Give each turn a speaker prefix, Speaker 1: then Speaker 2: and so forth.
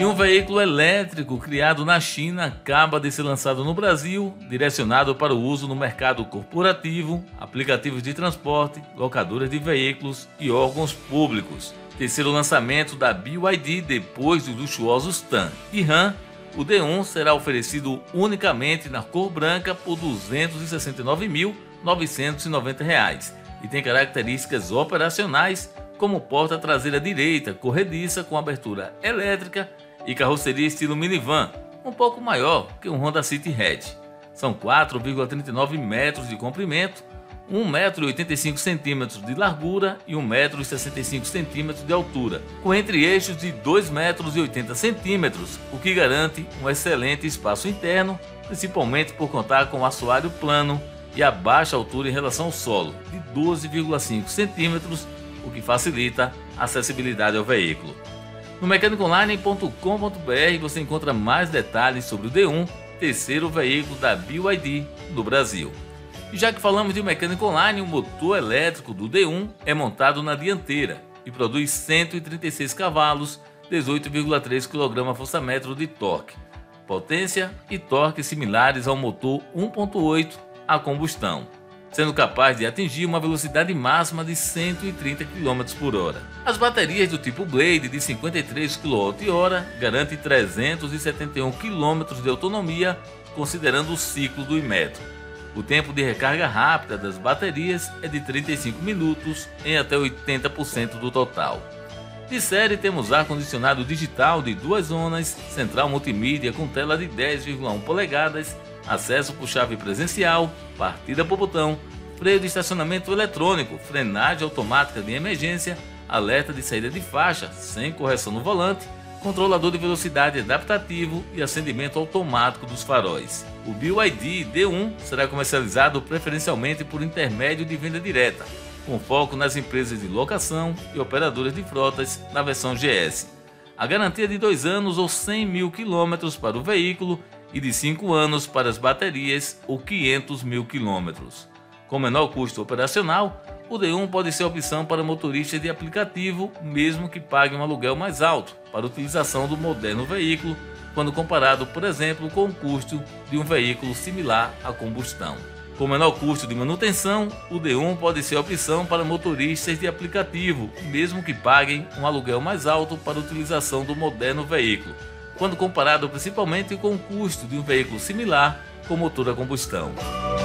Speaker 1: um veículo elétrico criado na China acaba de ser lançado no Brasil, direcionado para o uso no mercado corporativo, aplicativos de transporte, locadoras de veículos e órgãos públicos. Terceiro lançamento da BYD depois dos luxuosos TAN e RAM, o D1 será oferecido unicamente na cor branca por R$ 269.990 e tem características operacionais como porta traseira direita corrediça com abertura elétrica e carroceria estilo minivan, um pouco maior que um Honda City Hatch. São 4,39 metros de comprimento, 1,85 m de largura e 1,65 m de altura, com entre-eixos de 2,80 m, o que garante um excelente espaço interno, principalmente por contar com um assoalho plano e a baixa altura em relação ao solo, de 12,5 cm, o que facilita a acessibilidade ao veículo. No mecanicaonline.com.br você encontra mais detalhes sobre o D1, terceiro veículo da BYD no Brasil. E já que falamos de mecânica online, o motor elétrico do D1 é montado na dianteira e produz 136 cavalos, 18,3 kgfm de torque, potência e torque similares ao motor 1.8 a combustão, sendo capaz de atingir uma velocidade máxima de 130 km por hora. As baterias do tipo Blade de 53 kWh garantem 371 km de autonomia, considerando o ciclo do Inmetro. O tempo de recarga rápida das baterias é de 35 minutos em até 80% do total. De série temos ar-condicionado digital de 2 zonas, central multimídia com tela de 10,1 polegadas, acesso por chave presencial, partida por botão, freio de estacionamento eletrônico, frenagem automática de emergência, alerta de saída de faixa sem correção no volante, controlador de velocidade adaptativo e acendimento automático dos faróis. O BYD D1 será comercializado preferencialmente por intermédio de venda direta, com foco nas empresas de locação e operadoras de frotas na versão GS. A garantia de 2 anos ou 100 mil quilômetros para o veículo e de 5 anos para as baterias ou 500 mil quilômetros. Com menor custo operacional, o D1 pode ser opção para motoristas de aplicativo, mesmo que paguem um aluguel mais alto para a utilização do moderno veículo, quando comparado, por exemplo, com o custo de um veículo similar a combustão. Com menor custo de manutenção, o D1 pode ser opção para motoristas de aplicativo, mesmo que paguem um aluguel mais alto para a utilização do moderno veículo, quando comparado principalmente com o custo de um veículo similar com motor a combustão.